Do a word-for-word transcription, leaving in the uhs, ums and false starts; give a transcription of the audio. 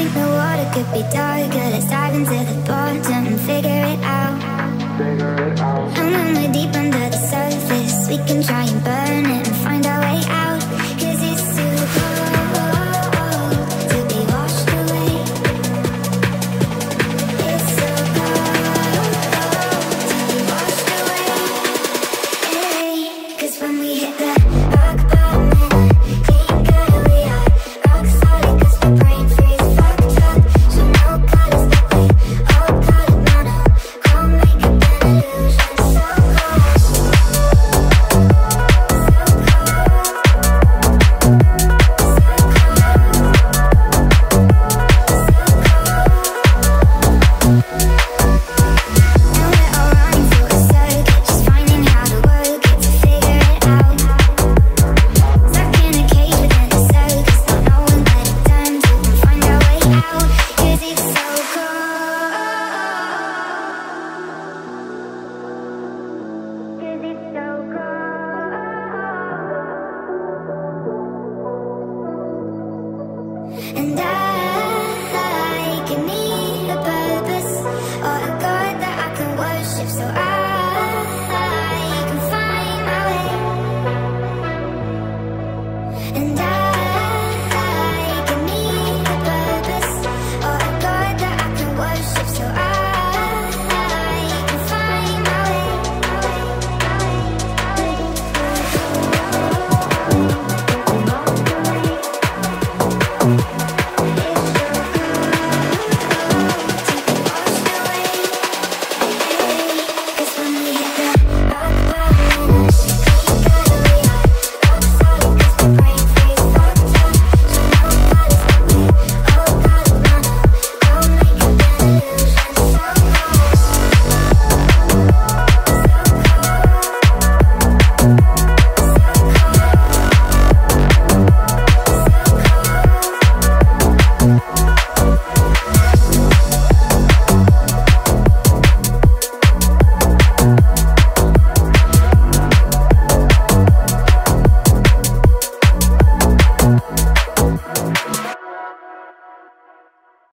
think the water could be darker. Let's dive into the bottom and figure it out. And when we're deep under the surface, we can try and burn it.